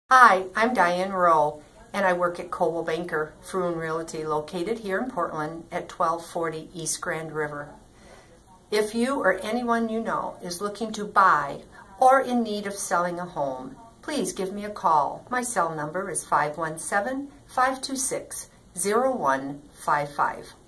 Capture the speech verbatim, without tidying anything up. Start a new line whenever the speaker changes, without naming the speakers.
Hi, I'm Diane Rowe, and I work at Coldwell Banker Fruin Realty, located here in Portland at twelve forty East Grand River. If you or anyone you know is looking to buy or in need of selling a home, please give me a call. My cell number is five one seven, five two six, zero one five five.